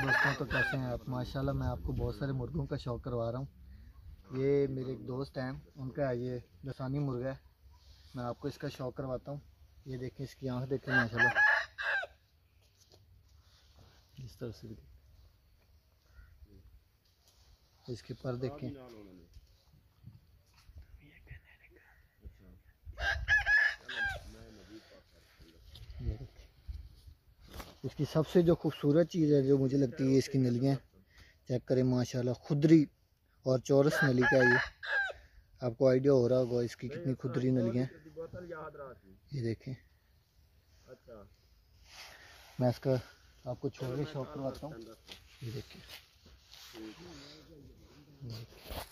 दोस्तों, तो कैसे हैं आप? माशाल्लाह मैं आपको बहुत सारे मुर्गों का शौक़ करवा रहा हूँ। ये मेरे एक दोस्त हैं, उनका ये दसानी मुर्गा है। मैं आपको इसका शौक़ करवाता हूँ। ये देखें, इसकी आँख देखें माशाल्लाह, इस तरह से इसके पर देखें। इसकी सबसे जो खूबसूरत चीज़ है, जो मुझे लगती है, इसकी नलियाँ चेक करें माशाल्लाह, खुदरी और चौरस नली का ये आपको आइडिया हो रहा होगा इसकी कितनी खुदरी नलियाँ। ये देखें, मैं इसका आपको छोड़ के शौक करवाता हूँ। ये देखिए,